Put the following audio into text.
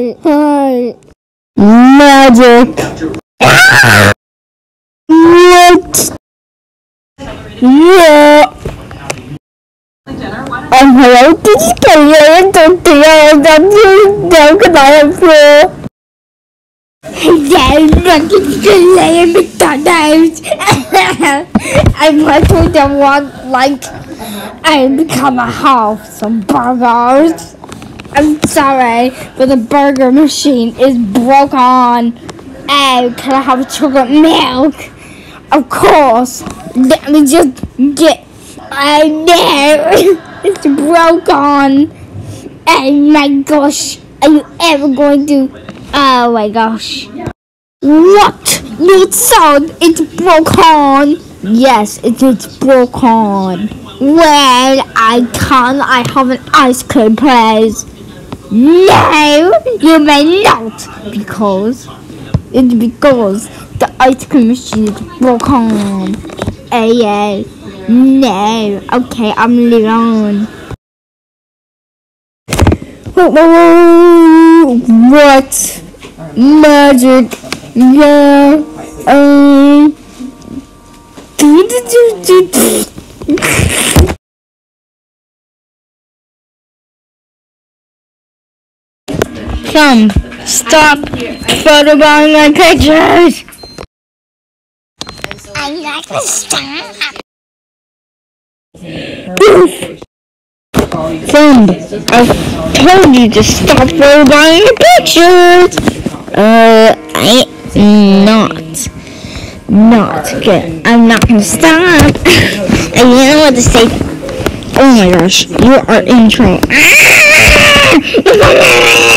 Hi. Magic. What? Yeah. Hello, this is Kelly. Don't think can I help you? Hello, look, it's Kelly at McDonald's. I went to the one, like, I become a house of burgers. I'm sorry, but the burger machine is broken. And can I have chocolate milk? Of course. Let me just get. I know it's broken. Oh my gosh! Are you ever going to? Oh my gosh! What? You sound it's broken. Yes, it is broken. Well, I can't. I have an ice cream place. No, you may not, because the ice cream machine is broken. Yeah. No. Okay, I'm leaving. What? Magic. Yeah. Come, stop photobombing my pictures. I'm not gonna stop. Friend, I told you to stop photobombing your pictures. I'm not good. I'm not gonna stop. I didn't know what to say. Oh my gosh, you are in trouble.